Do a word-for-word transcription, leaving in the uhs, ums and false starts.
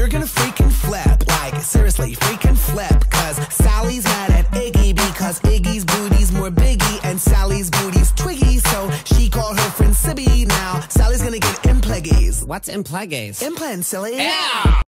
you're gonna freaking flip. Like, seriously, freaking flip. Cause Sally's mad at Iggy because Iggy's booty's more biggie and Sally's booty's twiggy. So she called her friend Sibby. Now Sally's gonna get impleggies. What's impleggies? Implants, silly. Yeah!